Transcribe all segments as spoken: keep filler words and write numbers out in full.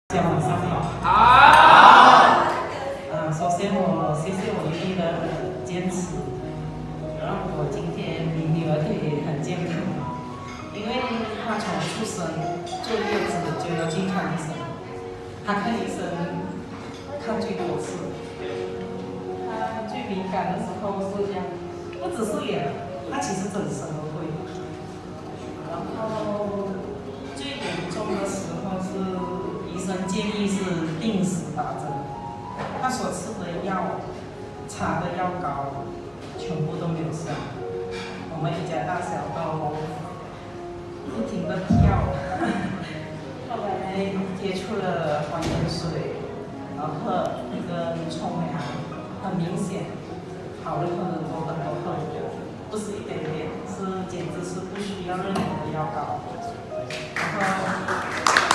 大家晚上好。 好。 嗯，首先我谢谢我弟弟的坚持，让我今天比女儿可以很健康。因为她从出生坐月子就要去看医生，她看医生看最多次，她最敏感的时候是这样，不只是脸，她其实整身都会。然后最严重的时候是。 医生建议是定时打针，他所吃的药、擦的药膏全部都没有效，我们一家大小都不停的跳。后来接触了黄盐水，然后喝那个冲凉，很明显好了很多很多很多，不是一点点，是简直是不需要任何的药膏，然后。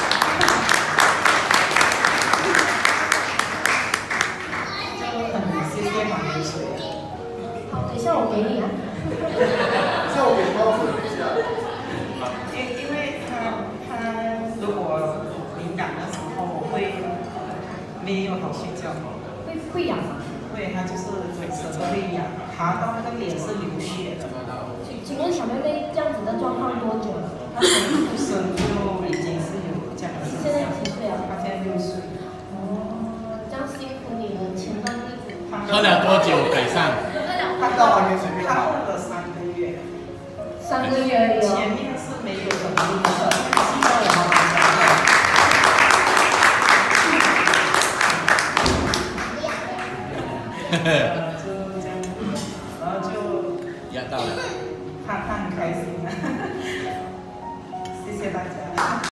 好，等一下我给你啊。 这我给包子一下。 因因为他他如果敏感的时候会没有好睡觉。 会会痒吗？ 会，他就是嘴舌都会痒，爬到那个脸是流血的。 请请问小妹妹这样子的状况多久了？ 她从出生就已经是有这样的。 现在几岁啊？ 她现在六岁。 哦，这样辛苦你了，前半辈子。 喝了多久改善？ 看到完全随便。他喝了三个月。 三个月而已。 前面是没有什么。